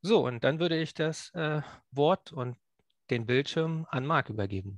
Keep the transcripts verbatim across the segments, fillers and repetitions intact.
So, und dann würde ich das äh, Wort und den Bildschirm an Marc übergeben.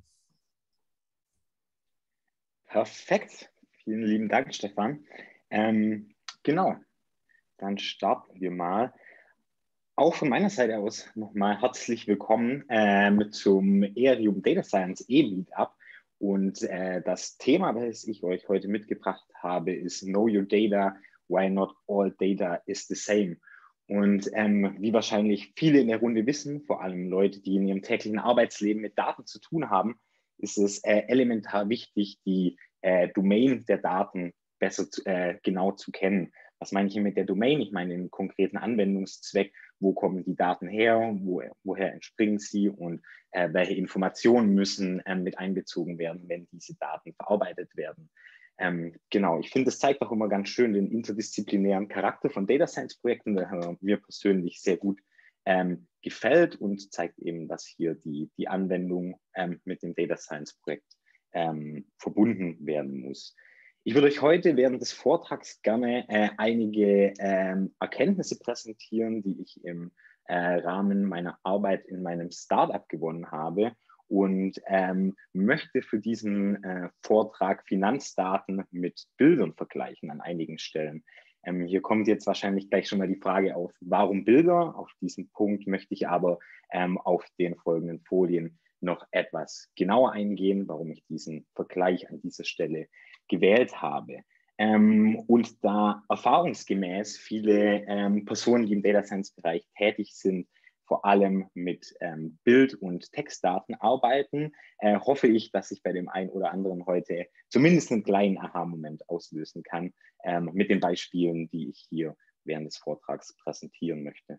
Perfekt. Vielen lieben Dank, Stefan. Ähm, genau, dann starten wir mal. Auch von meiner Seite aus nochmal herzlich willkommen ähm, zum Ethereum Data Science E-Meetup. Und äh, das Thema, das ich euch heute mitgebracht habe, ist Know Your Data, Why Not All Data is the Same. Und ähm, wie wahrscheinlich viele in der Runde wissen, vor allem Leute, die in ihrem täglichen Arbeitsleben mit Daten zu tun haben, ist es äh, elementar wichtig, die äh, Domain der Daten besser zu, äh, genau zu kennen. Was meine ich hier mit der Domain? Ich meine den konkreten Anwendungszweck. Wo kommen die Daten her, wo, woher entspringen sie und äh, welche Informationen müssen äh, mit einbezogen werden, wenn diese Daten verarbeitet werden. Ähm, genau, ich finde, das zeigt auch immer ganz schön den interdisziplinären Charakter von Data Science Projekten, der mir persönlich sehr gut ähm, gefällt und zeigt eben, dass hier die, die Anwendung ähm, mit dem Data Science Projekt ähm, verbunden werden muss. Ich würde euch heute während des Vortrags gerne äh, einige ähm, Erkenntnisse präsentieren, die ich im äh, Rahmen meiner Arbeit in meinem Startup gewonnen habe und ähm, möchte für diesen äh, Vortrag Finanzdaten mit Bildern vergleichen an einigen Stellen. Ähm, hier kommt jetzt wahrscheinlich gleich schon mal die Frage auf, warum Bilder? Auf diesen Punkt möchte ich aber ähm, auf den folgenden Folien noch etwas genauer eingehen, warum ich diesen Vergleich an dieser Stelle gewählt habe. Ähm, und da erfahrungsgemäß viele ähm, Personen, die im Data Science Bereich tätig sind, vor allem mit ähm, Bild- und Textdaten arbeiten, äh, hoffe ich, dass ich bei dem einen oder anderen heute zumindest einen kleinen Aha-Moment auslösen kann ähm, mit den Beispielen, die ich hier während des Vortrags präsentieren möchte.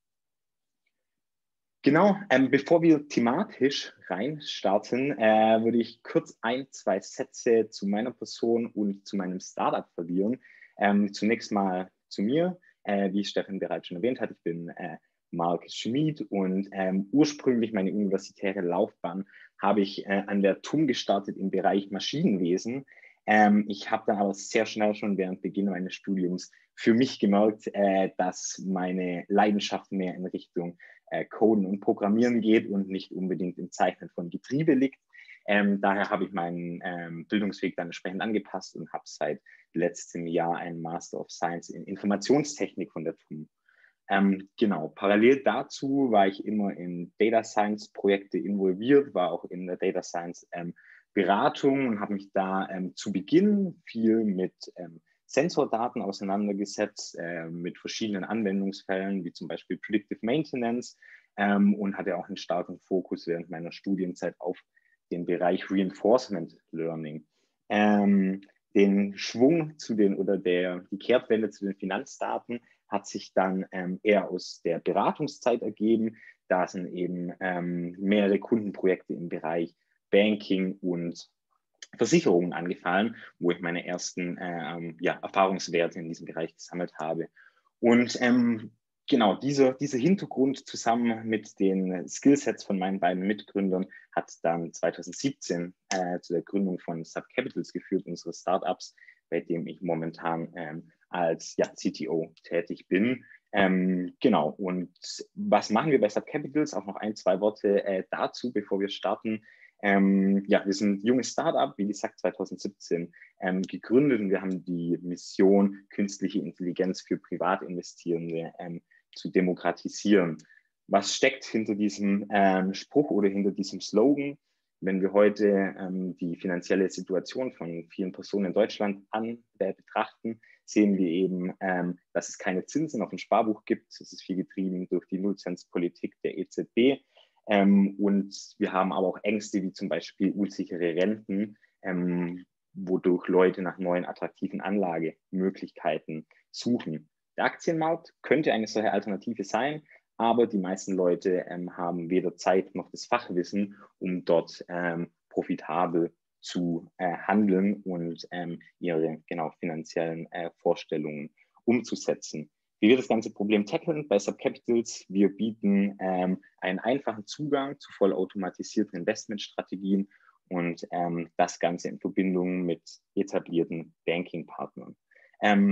Genau, ähm, bevor wir thematisch reinstarten, äh, würde ich kurz ein, zwei Sätze zu meiner Person und zu meinem Startup verlieren. Ähm, zunächst mal zu mir, äh, wie Stefan bereits schon erwähnt hat, ich bin äh, Marc Schmid und ähm, ursprünglich meine universitäre Laufbahn habe ich äh, an der T U M gestartet im Bereich Maschinenwesen. Ähm, ich habe dann aber sehr schnell schon während Beginn meines Studiums für mich gemerkt, äh, dass meine Leidenschaft mehr in Richtung äh, Coden und Programmieren geht und nicht unbedingt im Zeichnen von Getriebe liegt. Ähm, daher habe ich meinen ähm, Bildungsweg dann entsprechend angepasst und habe seit letztem Jahr einen Master of Science in Informationstechnik von der T U M. Ähm, genau, parallel dazu war ich immer in Data Science Projekte involviert, war auch in der Data Science ähm, Beratung und habe mich da ähm, zu Beginn viel mit ähm, Sensordaten auseinandergesetzt, äh, mit verschiedenen Anwendungsfällen, wie zum Beispiel Predictive Maintenance ähm, und hatte auch einen starken Fokus während meiner Studienzeit auf den Bereich Reinforcement Learning. Ähm, den Schwung zu den oder der, die Kehrtwende zu den Finanzdaten hat sich dann ähm, eher aus der Beratungszeit ergeben. Da sind eben ähm, mehrere Kundenprojekte im Bereich Banking und Versicherungen angefallen, wo ich meine ersten ähm, ja, Erfahrungswerte in diesem Bereich gesammelt habe. Und ähm, genau, dieser, dieser Hintergrund zusammen mit den Skillsets von meinen beiden Mitgründern hat dann zwanzig siebzehn äh, zu der Gründung von Subcapitals geführt, unseres Startups, bei dem ich momentan ähm, als ja, C T O tätig bin. Ähm, genau, und was machen wir bei Subcapitals? Auch noch ein, zwei Worte äh, dazu, bevor wir starten. Ähm, ja, wir sind ein junges Startup, wie gesagt, zwanzig siebzehn ähm, gegründet und wir haben die Mission, künstliche Intelligenz für Privatinvestierende ähm, zu demokratisieren. Was steckt hinter diesem ähm, Spruch oder hinter diesem Slogan? Wenn wir heute ähm, die finanzielle Situation von vielen Personen in Deutschland an äh, betrachten, sehen wir eben, ähm, dass es keine Zinsen auf dem Sparbuch gibt. Es ist viel getrieben durch die Nullzinspolitik der E Z B. Ähm, und wir haben aber auch Ängste wie zum Beispiel unsichere Renten, ähm, wodurch Leute nach neuen attraktiven Anlagemöglichkeiten suchen. Der Aktienmarkt könnte eine solche Alternative sein, aber die meisten Leute ähm, haben weder Zeit noch das Fachwissen, um dort ähm, profitabel zu äh, handeln und ähm, ihre genau finanziellen äh, Vorstellungen umzusetzen. Wie wir das ganze Problem tackeln bei Subcapitals, wir bieten ähm, einen einfachen Zugang zu vollautomatisierten Investmentstrategien und ähm, das Ganze in Verbindung mit etablierten Banking-Partnern. Ähm,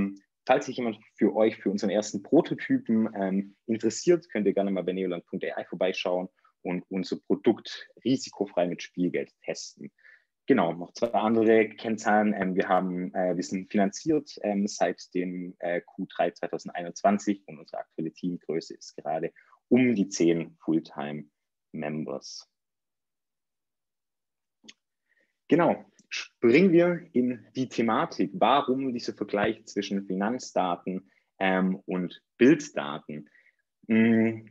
falls sich jemand für euch für unseren ersten Prototypen ähm, interessiert, könnt ihr gerne mal bei neoland punkt a i vorbeischauen und unser Produkt risikofrei mit Spielgeld testen. Genau, noch zwei andere Kennzahlen. Ähm, wir, haben, äh, wir sind finanziert ähm, seit dem äh, Q drei zweitausendeinundzwanzig und unsere aktuelle Teamgröße ist gerade um die zehn Fulltime-Members. Genau, springen wir in die Thematik. Warum dieser Vergleich zwischen Finanzdaten ähm, und Bilddaten? Hm,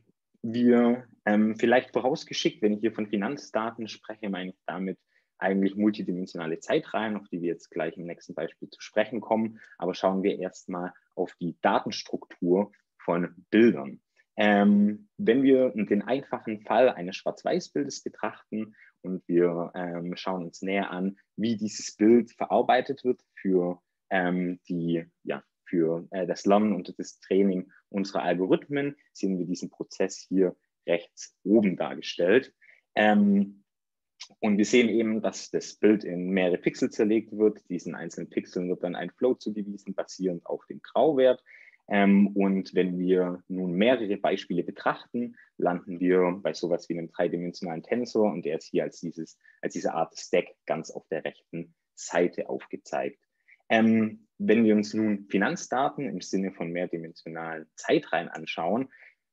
wir ähm, vielleicht vorausgeschickt, wenn ich hier von Finanzdaten spreche, meine ich damit eigentlich multidimensionale Zeitreihen, auf die wir jetzt gleich im nächsten Beispiel zu sprechen kommen. Aber schauen wir erstmal auf die Datenstruktur von Bildern. Ähm, wenn wir den einfachen Fall eines Schwarz-Weiß-Bildes betrachten und wir ähm, schauen uns näher an, wie dieses Bild verarbeitet wird für, ähm, die, ja, für äh, das Lernen und das Training unserer Algorithmen, sehen wir diesen Prozess hier rechts oben dargestellt. Ähm, und wir sehen eben, dass das Bild in mehrere Pixel zerlegt wird. Diesen einzelnen Pixeln wird dann ein Float zugewiesen, basierend auf dem Grauwert. Ähm, und wenn wir nun mehrere Beispiele betrachten, landen wir bei sowas wie einem dreidimensionalen Tensor und der ist hier als, dieses, als diese Art Stack ganz auf der rechten Seite aufgezeigt. Ähm, wenn wir uns nun Finanzdaten im Sinne von mehrdimensionalen Zeitreihen anschauen,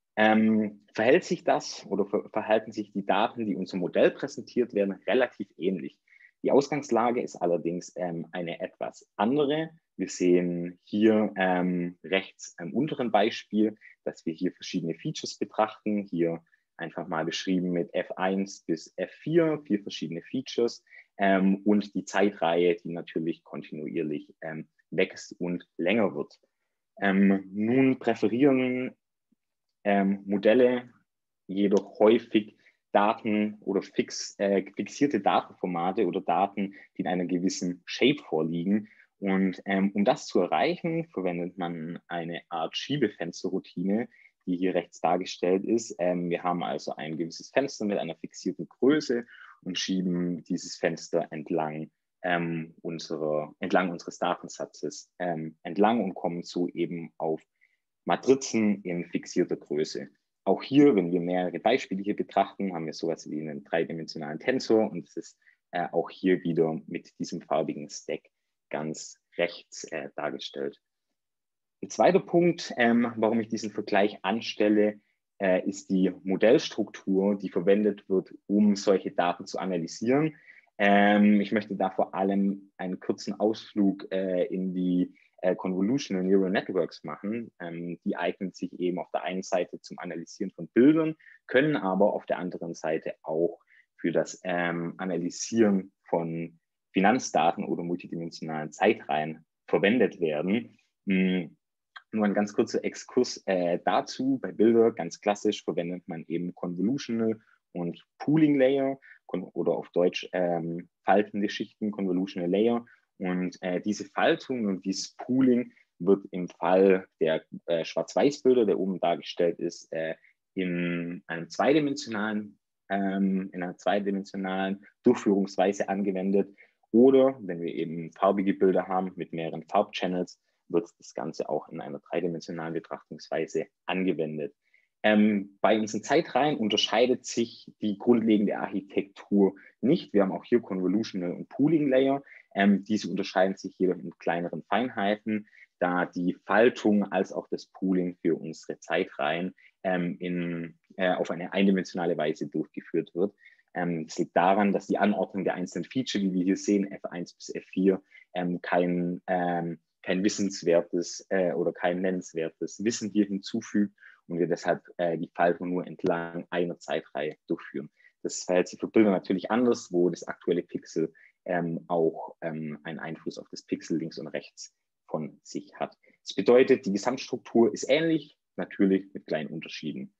ähm, verhält sich das oder ver verhalten sich die Daten, die unser Modell präsentiert werden, relativ ähnlich. Die Ausgangslage ist allerdings ähm, eine etwas andere. Wir sehen hier ähm, rechts im unteren Beispiel, dass wir hier verschiedene Features betrachten. Hier einfach mal beschrieben mit F eins bis F vier, vier verschiedene Features ähm, und die Zeitreihe, die natürlich kontinuierlich ähm, wächst und länger wird. Ähm, nun präferieren Ähm, Modelle jedoch häufig Daten oder fix, äh, fixierte Datenformate oder Daten, die in einer gewissen Shape vorliegen. Und ähm, um das zu erreichen, verwendet man eine Art Schiebefensterroutine, die hier rechts dargestellt ist. Ähm, wir haben also ein gewisses Fenster mit einer fixierten Größe und schieben dieses Fenster entlang, ähm, unserer, entlang unseres Datensatzes ähm, entlang und kommen so eben auf Matrizen in fixierter Größe. Auch hier, wenn wir mehrere Beispiele hier betrachten, haben wir sowas wie einen dreidimensionalen Tensor und es ist äh, auch hier wieder mit diesem farbigen Stack ganz rechts äh, dargestellt. Ein zweiter Punkt, ähm, warum ich diesen Vergleich anstelle, äh, ist die Modellstruktur, die verwendet wird, um solche Daten zu analysieren. Ähm, ich möchte da vor allem einen kurzen Ausflug äh, in die äh, Convolutional Neural Networks machen. Ähm, die eignen sich eben auf der einen Seite zum Analysieren von Bildern, können aber auf der anderen Seite auch für das ähm, Analysieren von Finanzdaten oder multidimensionalen Zeitreihen verwendet werden. Hm. Nur ein ganz kurzer Exkurs äh, dazu. Bei Bildern, ganz klassisch, verwendet man eben Convolutional und Pooling Layer oder auf Deutsch ähm, faltende Schichten, Convolutional Layer. Und äh, diese Faltung und dieses Pooling wird im Fall der äh, Schwarz-Weiß-Bilder, der oben dargestellt ist, äh, in einem zweidimensionalen, ähm, in einer zweidimensionalen Durchführungsweise angewendet. Oder wenn wir eben farbige Bilder haben mit mehreren Farbchannels, wird das Ganze auch in einer dreidimensionalen Betrachtungsweise angewendet. Ähm, bei unseren Zeitreihen unterscheidet sich die grundlegende Architektur nicht. Wir haben auch hier Convolutional und Pooling Layer. Ähm, diese unterscheiden sich jedoch in kleineren Feinheiten, da die Faltung als auch das Pooling für unsere Zeitreihen ähm, in, äh, auf eine eindimensionale Weise durchgeführt wird. Ähm, das liegt daran, dass die Anordnung der einzelnen Feature, die wir hier sehen, F eins bis F vier, ähm, kein ähm, kein wissenswertes äh, oder kein nennenswertes Wissen hier hinzufügt und wir deshalb äh, die Faltung nur entlang einer Zeitreihe durchführen. Das verhält sich für Bilder natürlich anders, wo das aktuelle Pixel ähm, auch ähm, einen Einfluss auf das Pixel links und rechts von sich hat. Das bedeutet, die Gesamtstruktur ist ähnlich, natürlich mit kleinen Unterschieden.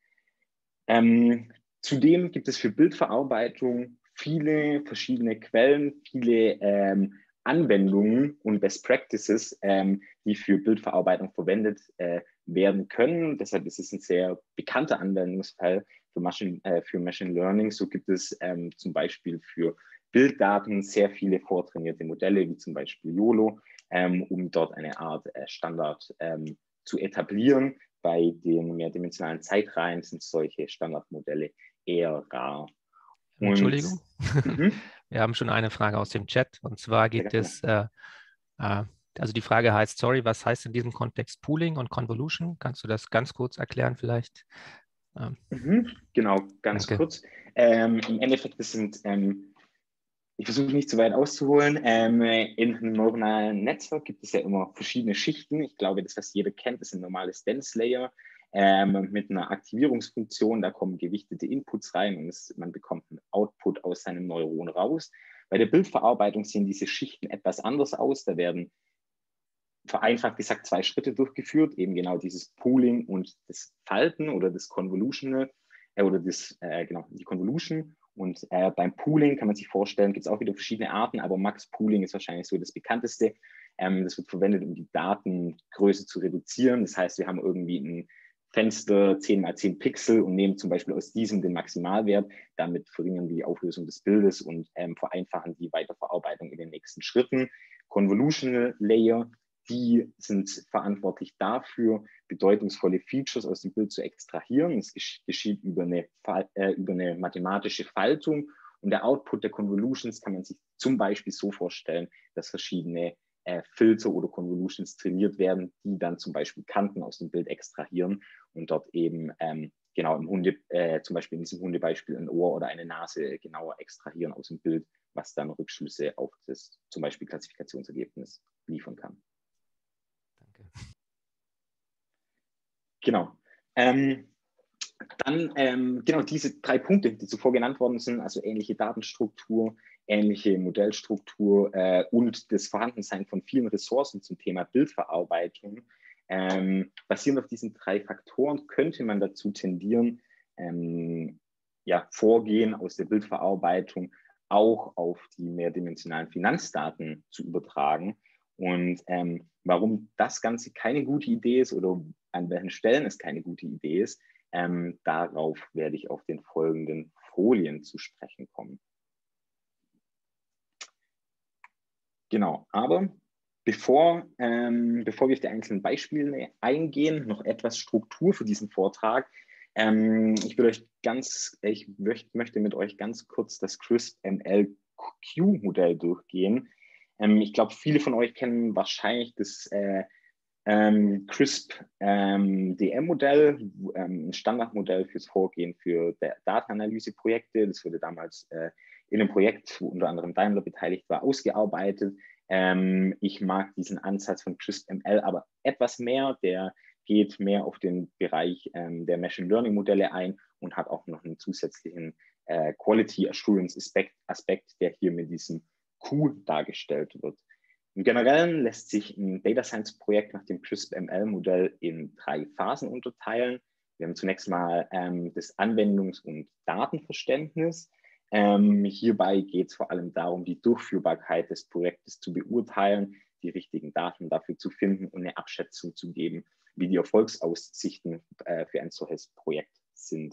Ähm, zudem gibt es für Bildverarbeitung viele verschiedene Quellen, viele ähm, Anwendungen und Best Practices, ähm, die für Bildverarbeitung verwendet äh, werden können. Deshalb ist es ein sehr bekannter Anwendungsfall für Machine, äh, für Machine Learning. So gibt es ähm, zum Beispiel für Bilddaten sehr viele vortrainierte Modelle, wie zum Beispiel YOLO, ähm, um dort eine Art äh, Standard ähm, zu etablieren. Bei den mehrdimensionalen Zeitreihen sind solche Standardmodelle eher rar. Und Entschuldigung, mhm, wir haben schon eine Frage aus dem Chat und zwar sehr geht gerne. es, äh, äh, also die Frage heißt, sorry, was heißt in diesem Kontext Pooling und Convolution? Kannst du das ganz kurz erklären vielleicht? Ähm, Mhm, genau, ganz danke. kurz. Ähm, im Endeffekt, das sind, ähm, ich versuche nicht zu weit auszuholen, ähm, in einem neuronalen Netzwerk gibt es ja immer verschiedene Schichten. Ich glaube, das, was jeder kennt, ist ein normales Dense Layer ähm, mit einer Aktivierungsfunktion. Da kommen gewichtete Inputs rein und es, man bekommt einen Output aus seinem Neuron raus. Bei der Bildverarbeitung sehen diese Schichten etwas anders aus. Da werden vereinfacht gesagt zwei Schritte durchgeführt, eben genau dieses Pooling und das Falten oder das Convolutional äh, oder das, äh, genau, die Convolution. Und äh, beim Pooling kann man sich vorstellen, gibt es auch wieder verschiedene Arten, aber Max Pooling ist wahrscheinlich so das bekannteste. Ähm, das wird verwendet, um die Datengröße zu reduzieren. Das heißt, wir haben irgendwie ein Fenster zehn mal zehn Pixel und nehmen zum Beispiel aus diesem den Maximalwert. Damit verringern wir die Auflösung des Bildes und ähm, vereinfachen die Weiterverarbeitung in den nächsten Schritten. Convolutional Layer, die sind verantwortlich dafür, bedeutungsvolle Features aus dem Bild zu extrahieren. Es geschieht über eine, äh, über eine mathematische Faltung und der Output der Convolutions kann man sich zum Beispiel so vorstellen, dass verschiedene äh, Filter oder Convolutions trainiert werden, die dann zum Beispiel Kanten aus dem Bild extrahieren und dort eben ähm, genau im Hunde, äh, zum Beispiel in diesem Hundebeispiel ein Ohr oder eine Nase genauer extrahieren aus dem Bild, was dann Rückschlüsse auf das zum Beispiel Klassifikationsergebnis liefern kann. Danke. Genau. Ähm, dann ähm, genau diese drei Punkte, die zuvor genannt worden sind, also ähnliche Datenstruktur, ähnliche Modellstruktur äh, und das Vorhandensein von vielen Ressourcen zum Thema Bildverarbeitung. Ähm, basierend auf diesen drei Faktoren könnte man dazu tendieren, ähm, ja, Vorgehen aus der Bildverarbeitung auch auf die mehrdimensionalen Finanzdaten zu übertragen. Und ähm, warum das Ganze keine gute Idee ist oder an welchen Stellen es keine gute Idee ist, ähm, darauf werde ich auf den folgenden Folien zu sprechen kommen. Genau, aber bevor, ähm, bevor wir auf die einzelnen Beispiele eingehen, noch etwas Struktur für diesen Vortrag. Ähm, ich will euch ganz, ich möcht, möchte mit euch ganz kurz das CRISP-M L-Q-Modell durchgehen. Ähm, ich glaube, viele von euch kennen wahrscheinlich das äh, ähm, CRISP-D M-Modell, ähm, ein Standardmodell fürs Vorgehen für Datenanalyseprojekte. Das wurde damals äh, in einem Projekt, wo unter anderem Daimler beteiligt war, ausgearbeitet. Ähm, ich mag diesen Ansatz von CRISP-M L aber etwas mehr. Der geht mehr auf den Bereich ähm, der Machine Learning Modelle ein und hat auch noch einen zusätzlichen äh, Quality Assurance Aspekt, Aspekt, der hier mit diesem Q dargestellt wird. Im Generellen lässt sich ein Data Science Projekt nach dem CRISP-M L-Modell in drei Phasen unterteilen. Wir haben zunächst mal ähm, das Anwendungs- und Datenverständnis. Ähm, hierbei geht es vor allem darum, die Durchführbarkeit des Projektes zu beurteilen, die richtigen Daten dafür zu finden und eine Abschätzung zu geben, wie die Erfolgsaussichten äh, für ein solches Projekt sind.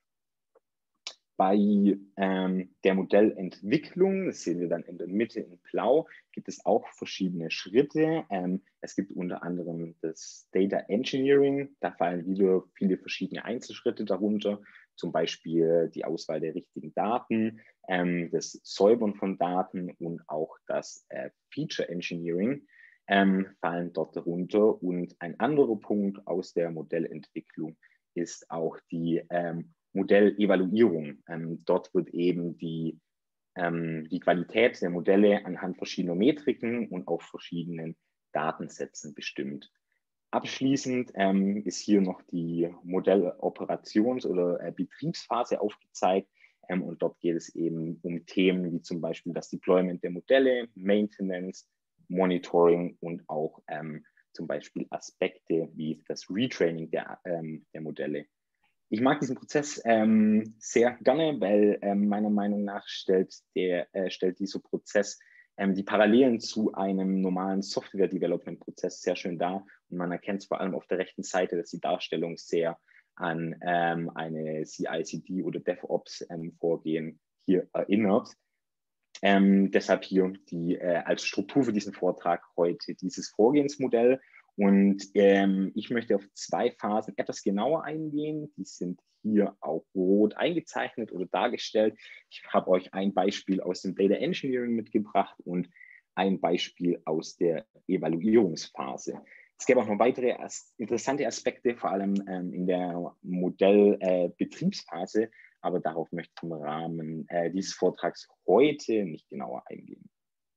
Bei ähm, der Modellentwicklung, das sehen wir dann in der Mitte in blau, gibt es auch verschiedene Schritte. Ähm, es gibt unter anderem das Data Engineering, da fallen wieder viele verschiedene Einzelschritte darunter, zum Beispiel die Auswahl der richtigen Daten, ähm, das Säubern von Daten und auch das äh, Feature Engineering ähm, fallen dort darunter. Und ein anderer Punkt aus der Modellentwicklung ist auch die ähm, Modellevaluierung. Ähm, dort wird eben die, ähm, die Qualität der Modelle anhand verschiedener Metriken und auf verschiedenen Datensätzen bestimmt. Abschließend ähm, ist hier noch die Modelloperations- oder äh, Betriebsphase aufgezeigt. Ähm, und dort geht es eben um Themen wie zum Beispiel das Deployment der Modelle, Maintenance, Monitoring und auch ähm, zum Beispiel Aspekte wie das Retraining der, ähm, der Modelle. Ich mag diesen Prozess ähm, sehr gerne, weil ähm, meiner Meinung nach stellt, der, äh, stellt dieser Prozess ähm, die Parallelen zu einem normalen Software-Development-Prozess sehr schön dar. Und man erkennt vor allem auf der rechten Seite, dass die Darstellung sehr an ähm, eine C I C D oder DevOps-Vorgehen ähm, hier erinnert. Ähm, deshalb hier die, äh, als Struktur für diesen Vortrag heute dieses Vorgehensmodell. Und ähm, ich möchte auf zwei Phasen etwas genauer eingehen. Die sind hier auch rot eingezeichnet oder dargestellt. Ich habe euch ein Beispiel aus dem Data Engineering mitgebracht und ein Beispiel aus der Evaluierungsphase. Es gäbe auch noch weitere as interessante Aspekte, vor allem ähm, in der Modellbetriebsphase, äh, aber darauf möchte ich im Rahmen äh, dieses Vortrags heute nicht genauer eingehen.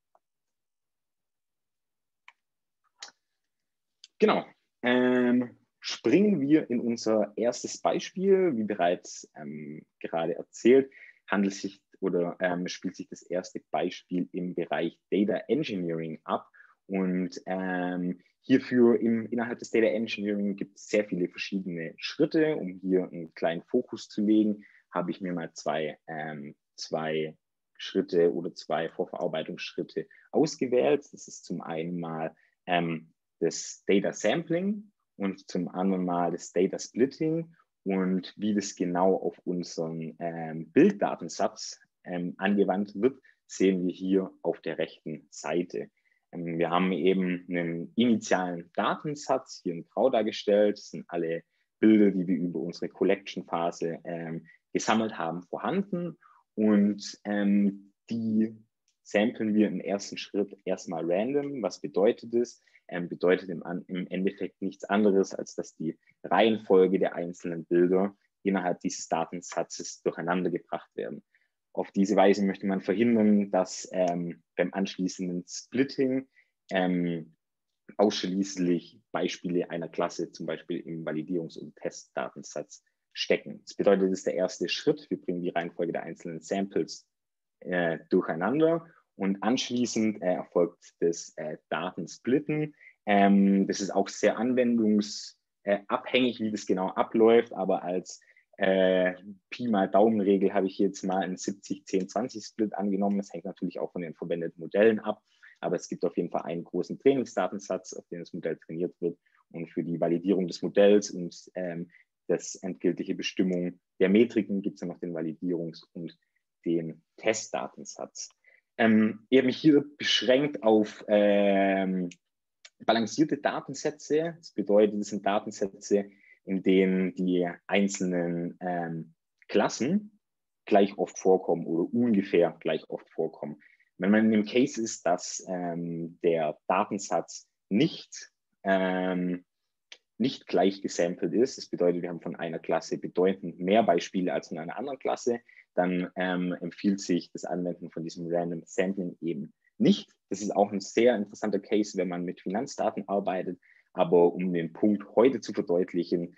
Genau. Ähm, springen wir in unser erstes Beispiel. Wie bereits ähm, gerade erzählt, handelt sich oder ähm, spielt sich das erste Beispiel im Bereich Data Engineering ab. Und ähm, hierfür im, innerhalb des Data Engineering gibt es sehr viele verschiedene Schritte. Um hier einen kleinen Fokus zu legen, habe ich mir mal zwei, ähm, zwei Schritte oder zwei Vorverarbeitungsschritte ausgewählt. Das ist zum einen mal ähm, das Data Sampling und zum anderen mal das Data Splitting und wie das genau auf unseren ähm, Bilddatensatz ähm, angewandt wird, sehen wir hier auf der rechten Seite. Ähm, wir haben eben einen initialen Datensatz, hier in grau dargestellt. Das sind alle Bilder, die wir über unsere Collection-Phase ähm, gesammelt haben, vorhanden. Und ähm, die samplen wir im ersten Schritt erstmal random. Was bedeutet das? Ähm, bedeutet im, im Endeffekt nichts anderes, als dass die Reihenfolge der einzelnen Bilder innerhalb dieses Datensatzes durcheinander gebracht werden. Auf diese Weise möchte man verhindern, dass ähm, beim anschließenden Splitting ähm, ausschließlich Beispiele einer Klasse zum Beispiel im Validierungs- und Testdatensatz stecken. Das bedeutet, das ist der erste Schritt. Wir bringen die Reihenfolge der einzelnen Samples äh, durcheinander und anschließend äh, erfolgt das äh, Datensplitten. Ähm, das ist auch sehr anwendungsabhängig, wie das genau abläuft, aber als äh, Pi mal Daumenregel habe ich jetzt mal einen siebzig zehn zwanzig Split angenommen. Das hängt natürlich auch von den verwendeten Modellen ab, aber es gibt auf jeden Fall einen großen Trainingsdatensatz, auf den das Modell trainiert wird, und für die Validierung des Modells und ähm, das endgültige Bestimmung der Metriken gibt es dann noch den Validierungs- und den Testdatensatz. Ähm, ich habe mich hier beschränkt auf ähm, balancierte Datensätze. Das bedeutet, das sind Datensätze, in denen die einzelnen ähm, Klassen gleich oft vorkommen oder ungefähr gleich oft vorkommen. Wenn man in dem Case ist, dass ähm, der Datensatz nicht, ähm, nicht gleich gesampelt ist, das bedeutet, wir haben von einer Klasse bedeutend mehr Beispiele als von einer anderen Klasse, dann ähm, empfiehlt sich das Anwenden von diesem Random Sampling eben nicht. Das ist auch ein sehr interessanter Case, wenn man mit Finanzdaten arbeitet. Aber um den Punkt heute zu verdeutlichen,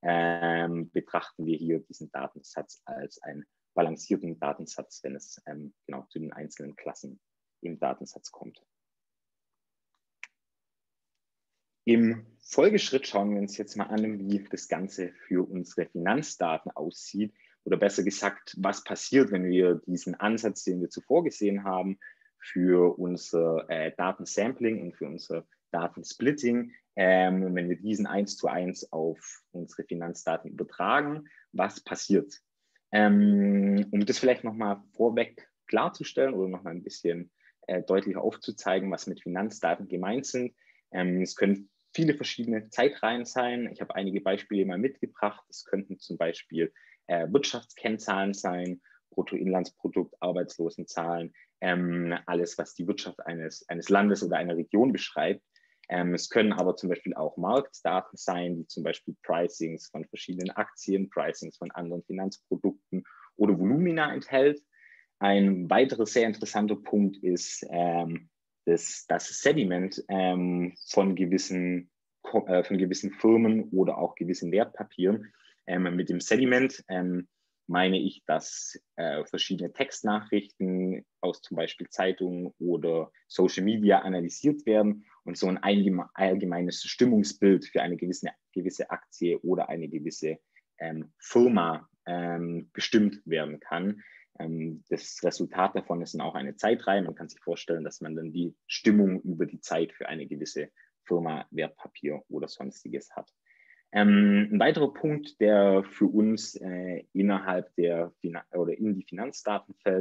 ähm, betrachten wir hier diesen Datensatz als einen balancierten Datensatz, wenn es ähm, genau zu den einzelnen Klassen im Datensatz kommt. Im Folgeschritt schauen wir uns jetzt mal an, wie das Ganze für unsere Finanzdaten aussieht. Oder besser gesagt, was passiert, wenn wir diesen Ansatz, den wir zuvor gesehen haben, für unser äh, Datensampling und für unser Datensplitting, ähm, wenn wir diesen eins zu eins auf unsere Finanzdaten übertragen, was passiert? Ähm, um das vielleicht nochmal vorweg klarzustellen oder nochmal ein bisschen äh, deutlicher aufzuzeigen, was mit Finanzdaten gemeint sind. Ähm, es können viele verschiedene Zeitreihen sein. Ich habe einige Beispiele mal mitgebracht. Es könnten zum Beispiel äh, Wirtschaftskennzahlen sein, Bruttoinlandsprodukt, Arbeitslosenzahlen, ähm, alles, was die Wirtschaft eines, eines Landes oder einer Region beschreibt. Ähm, es können aber zum Beispiel auch Marktdaten sein, wie zum Beispiel Pricings von verschiedenen Aktien, Pricings von anderen Finanzprodukten oder Volumina enthält. Ein weiterer sehr interessanter Punkt ist ähm, das, das Sediment ähm, von, gewissen, äh, von gewissen Firmen oder auch gewissen Wertpapieren. Ähm, mit dem Sediment ähm, meine ich, dass äh, verschiedene Textnachrichten aus zum Beispiel Zeitungen oder Social Media analysiert werden und so ein allgemeines Stimmungsbild für eine gewisse, gewisse Aktie oder eine gewisse ähm, Firma ähm, bestimmt werden kann. Ähm, das Resultat davon ist dann auch eine Zeitreihe. Man kann sich vorstellen, dass man dann die Stimmung über die Zeit für eine gewisse Firma, Wertpapier oder sonstiges hat. Ähm, ein weiterer Punkt, der für uns äh, innerhalb der Finan- oder in die Finanzdaten fällt,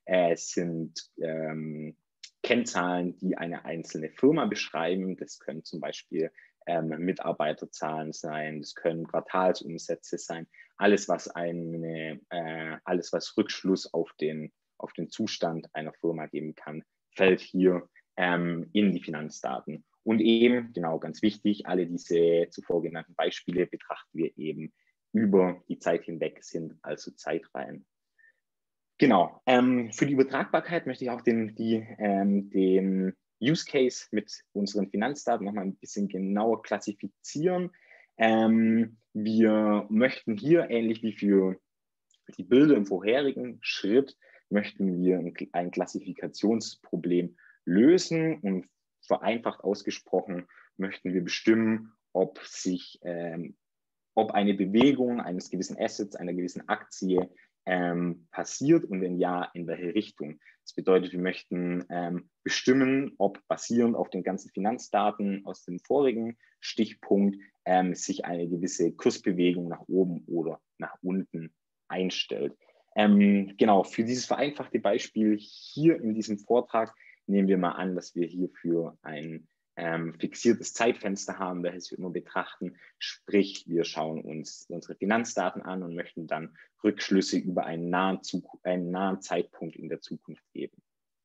äh, es sind ähm, Kennzahlen, die eine einzelne Firma beschreiben. Das können zum Beispiel ähm, Mitarbeiterzahlen sein, das können Quartalsumsätze sein, alles, was eine, äh, alles, was Rückschluss auf den, auf den Zustand einer Firma geben kann, fällt hier ähm, in die Finanzdaten. Und eben, genau, ganz wichtig, alle diese zuvor genannten Beispiele betrachten wir eben über die Zeit hinweg, sind also Zeitreihen. Genau, ähm, für die Übertragbarkeit möchte ich auch den, die, ähm, den Use Case mit unseren Finanzdaten nochmal ein bisschen genauer klassifizieren. Ähm, wir möchten hier, ähnlich wie für die Bilder im vorherigen Schritt, möchten wir ein, ein Klassifikationsproblem lösen und vereinfacht ausgesprochen möchten wir bestimmen, ob sich, ähm, ob eine Bewegung eines gewissen Assets, einer gewissen Aktie ähm, passiert und wenn ja, in welche Richtung. Das bedeutet, wir möchten ähm, bestimmen, ob basierend auf den ganzen Finanzdaten aus dem vorigen Stichpunkt ähm, sich eine gewisse Kursbewegung nach oben oder nach unten einstellt. Ähm, genau, für dieses vereinfachte Beispiel hier in diesem Vortrag nehmen wir mal an, dass wir hierfür ein ähm, fixiertes Zeitfenster haben, welches wir immer betrachten. Sprich, wir schauen uns unsere Finanzdaten an und möchten dann Rückschlüsse über einen nahen, Zuk- einen nahen Zeitpunkt in der Zukunft geben.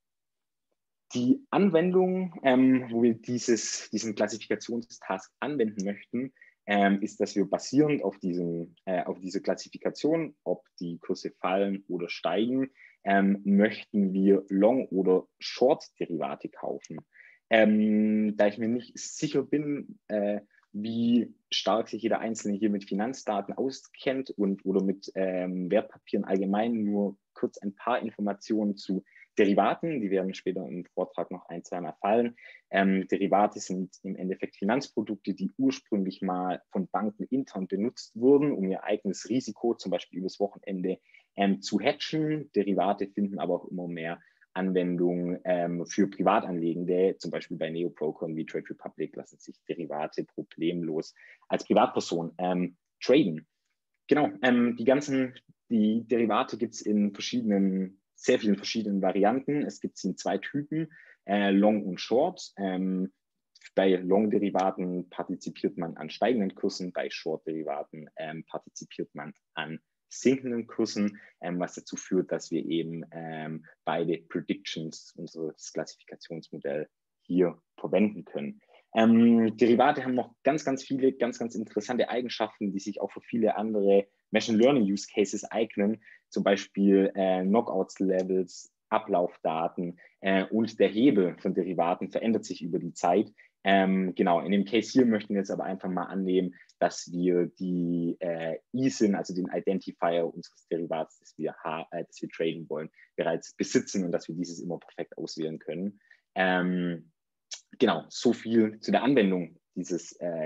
Die Anwendung, ähm, wo wir dieses, diesen Klassifikationstask anwenden möchten, ähm, ist, dass wir basierend auf, diesem, äh, auf diese Klassifikation, ob die Kurse fallen oder steigen, ähm, möchten wir Long- oder Short-Derivate kaufen. Ähm, da ich mir nicht sicher bin, äh, wie stark sich jeder Einzelne hier mit Finanzdaten auskennt und oder mit ähm, Wertpapieren allgemein, nur kurz ein paar Informationen zu Derivaten, die werden später im Vortrag noch ein, zweimal fallen. Ähm, Derivate sind im Endeffekt Finanzprodukte, die ursprünglich mal von Banken intern benutzt wurden, um ihr eigenes Risiko, zum Beispiel übers Wochenende, ähm, zu hatchen. Derivate finden aber auch immer mehr Anwendung ähm, für Privatanlegende, zum Beispiel bei Neobrokern wie Trade Republic lassen sich Derivate problemlos als Privatperson ähm, traden. Genau, ähm, die ganzen die Derivate gibt es in verschiedenen, sehr vielen verschiedenen Varianten. Es gibt sie in zwei Typen, äh, Long und Short. Ähm, bei Long-Derivaten partizipiert man an steigenden Kursen, bei Short-Derivaten ähm, partizipiert man an sinkenden Kursen, ähm, was dazu führt, dass wir eben ähm, beide Predictions, unseres Klassifikationsmodells, hier verwenden können. Ähm, Derivate haben noch ganz, ganz viele, ganz, ganz interessante Eigenschaften, die sich auch für viele andere Machine Learning Use Cases eignen, zum Beispiel äh, Knockouts-Levels, Ablaufdaten äh, und der Hebel von Derivaten verändert sich über die Zeit. Ähm, genau, in dem Case hier möchten wir jetzt aber einfach mal annehmen, dass wir die äh, I S I N, also den Identifier unseres Derivats, das wir, äh, das wir traden wollen, bereits besitzen und dass wir dieses immer perfekt auswählen können. Ähm, genau, so viel zu der Anwendung dieses äh,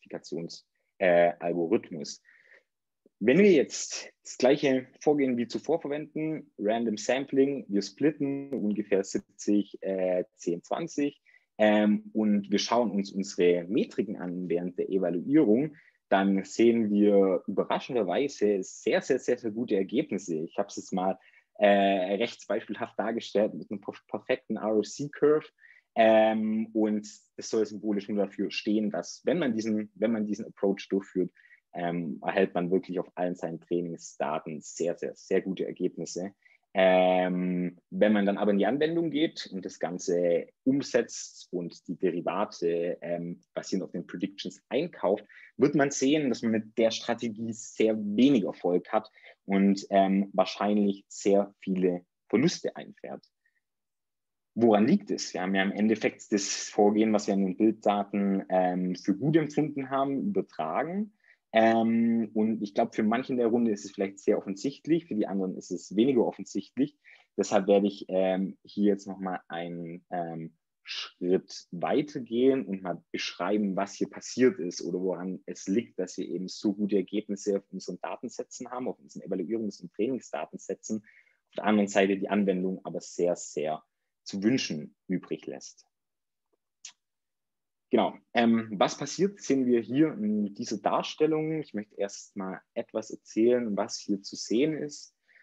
Klassifikationsalgorithmus. Äh, Wenn wir jetzt das gleiche Vorgehen wie zuvor verwenden, Random Sampling, wir splitten ungefähr siebzig, äh, zehn, zwanzig ähm, und wir schauen uns unsere Metriken an während der Evaluierung, dann sehen wir überraschenderweise sehr, sehr, sehr, sehr gute Ergebnisse. Ich habe es jetzt mal äh, rechts beispielhaft dargestellt mit einem perfekten R O C-Curve. Ähm, und das soll symbolisch nur dafür stehen, dass wenn man diesen, wenn man diesen Approach durchführt, ähm, erhält man wirklich auf allen seinen Trainingsdaten sehr, sehr, sehr gute Ergebnisse. Ähm, wenn man dann aber in die Anwendung geht und das Ganze umsetzt und die Derivate ähm, basierend auf den Predictions einkauft, wird man sehen, dass man mit der Strategie sehr wenig Erfolg hat und ähm, wahrscheinlich sehr viele Verluste einfährt. Woran liegt es? Wir haben ja im Endeffekt das Vorgehen, was wir in den Bilddaten ähm, für gut empfunden haben, übertragen. Ähm, und ich glaube, für manche in der Runde ist es vielleicht sehr offensichtlich, für die anderen ist es weniger offensichtlich. Deshalb werde ich ähm, hier jetzt nochmal einen ähm, Schritt weitergehen und mal beschreiben, was hier passiert ist oder woran es liegt, dass wir eben so gute Ergebnisse auf unseren Datensätzen haben, auf unseren Evaluierungs- und Trainingsdatensätzen. Auf der anderen Seite die Anwendung aber sehr, sehr zu wünschen übrig lässt. Genau, ähm, was passiert, sehen wir hier in dieser Darstellung. Ich möchte erst mal etwas erzählen, was hier zu sehen ist.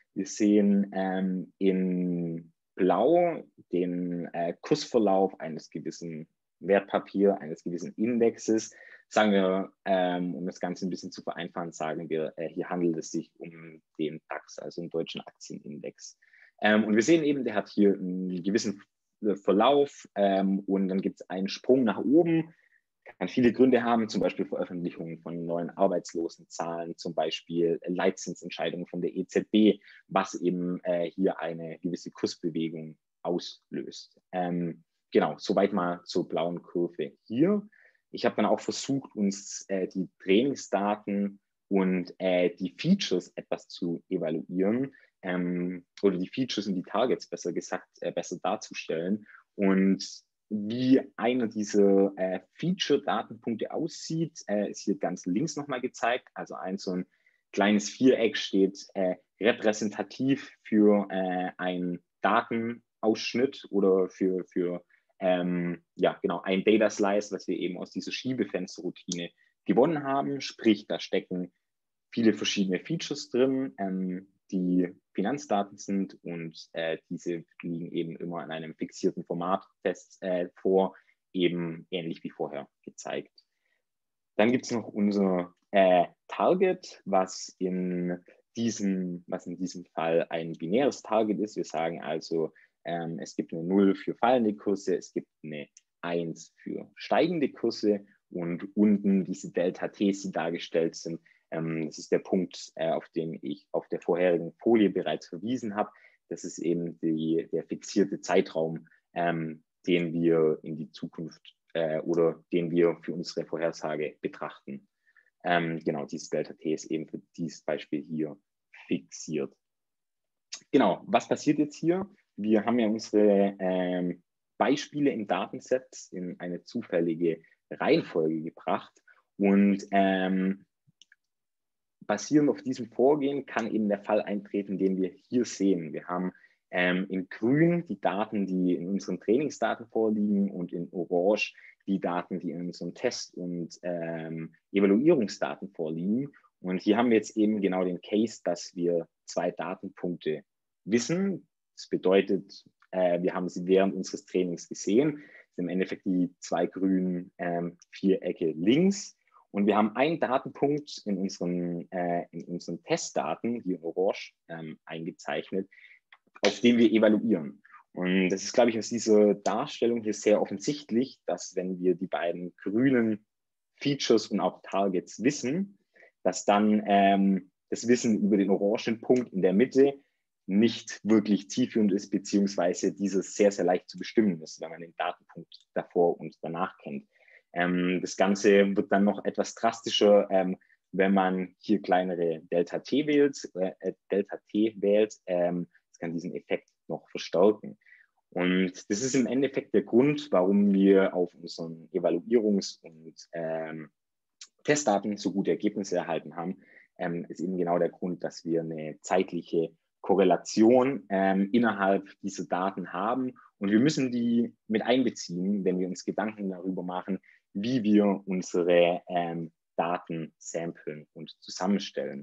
Wir sehen ähm, in Blau den äh, Kursverlauf eines gewissen Wertpapier, eines gewissen Indexes. Sagen wir, ähm, um das Ganze ein bisschen zu vereinfachen, sagen wir, äh, hier handelt es sich um den DAX, also den deutschen Aktienindex. Ähm, und wir sehen eben, der hat hier einen gewissen Verlauf ähm, und dann gibt es einen Sprung nach oben. Kann viele Gründe haben, zum Beispiel Veröffentlichungen von neuen Arbeitslosenzahlen, zum Beispiel Leitzinsentscheidungen von der E Z B, was eben äh, hier eine gewisse Kursbewegung auslöst. Ähm, genau, soweit mal zur blauen Kurve hier. Ich habe dann auch versucht, uns äh, die Trainingsdaten und äh, die Features etwas zu evaluieren ähm, oder die Features und die Targets besser gesagt äh, besser darzustellen. Und wie einer dieser äh, Feature-Datenpunkte aussieht, äh, ist hier ganz links nochmal gezeigt. Also ein so ein kleines Viereck steht äh, repräsentativ für äh, einen Datenausschnitt oder für, für ähm, ja, genau, ein Data Slice, was wir eben aus dieser Schiebefensterroutine gewonnen haben. Sprich, da stecken viele verschiedene Features drin, ähm, die Finanzdaten sind und äh, diese liegen eben immer in einem fixierten Format fest äh, vor, eben ähnlich wie vorher gezeigt. Dann gibt es noch unser äh, Target, was in, diesem, was in diesem Fall ein binäres Target ist. Wir sagen also, ähm, es gibt eine null für fallende Kurse, es gibt eine eins für steigende Kurse und unten diese Delta-Ts, die dargestellt sind. Ähm, das ist der Punkt, äh, auf den ich auf der vorherigen Folie bereits verwiesen habe. Das ist eben die, der fixierte Zeitraum, ähm, den wir in die Zukunft äh, oder den wir für unsere Vorhersage betrachten. Ähm, genau, dieses Delta-T ist eben für dieses Beispiel hier fixiert. Genau, was passiert jetzt hier? Wir haben ja unsere ähm, Beispiele im Datenset in eine zufällige Reihenfolge gebracht und ähm, basierend auf diesem Vorgehen kann eben der Fall eintreten, den wir hier sehen. Wir haben ähm, in grün die Daten, die in unseren Trainingsdaten vorliegen und in orange die Daten, die in unseren Test- und ähm, Evaluierungsdaten vorliegen. Und hier haben wir jetzt eben genau den Case, dass wir zwei Datenpunkte wissen. Das bedeutet, äh, wir haben sie während unseres Trainings gesehen. Das sind im Endeffekt die zwei grünen ähm, Vierecke links. Und wir haben einen Datenpunkt in unseren, äh, in unseren Testdaten, hier in Orange ähm, eingezeichnet, auf den wir evaluieren. Und das ist, glaube ich, aus dieser Darstellung hier sehr offensichtlich, dass wenn wir die beiden grünen Features und auch Targets wissen, dass dann ähm, das Wissen über den orangen Punkt in der Mitte nicht wirklich zielführend ist, beziehungsweise dieses sehr, sehr leicht zu bestimmen ist, wenn man den Datenpunkt davor und danach kennt. Ähm, das Ganze wird dann noch etwas drastischer, ähm, wenn man hier kleinere Delta-T wählt, äh, Delta-T wählt. Ähm, das kann diesen Effekt noch verstärken. Und das ist im Endeffekt der Grund, warum wir auf unseren Evaluierungs- und ähm, Testdaten so gute Ergebnisse erhalten haben. Ähm, ist eben genau der Grund, dass wir eine zeitliche Korrelation ähm, innerhalb dieser Daten haben. Und wir müssen die mit einbeziehen, wenn wir uns Gedanken darüber machen, wie wir unsere ähm, Daten samplen und zusammenstellen.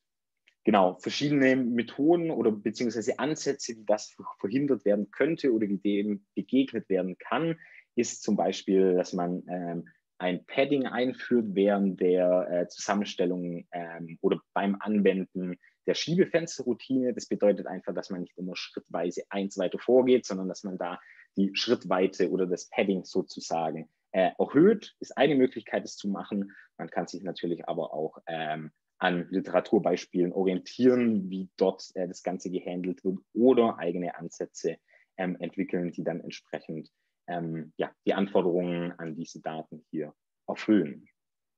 Genau, verschiedene Methoden oder beziehungsweise Ansätze, wie das verhindert werden könnte oder wie dem begegnet werden kann, ist zum Beispiel, dass man ähm, ein Padding einführt während der äh, Zusammenstellung ähm, oder beim Anwenden der Schiebefensterroutine. Das bedeutet einfach, dass man nicht immer schrittweise eins weiter vorgeht, sondern dass man da die Schrittweite oder das Padding sozusagen äh, erhöht. Ist eine Möglichkeit, es zu machen. Man kann sich natürlich aber auch ähm, an Literaturbeispielen orientieren, wie dort äh, das Ganze gehandelt wird oder eigene Ansätze ähm, entwickeln, die dann entsprechend ähm, ja, die Anforderungen an diese Daten hier erfüllen.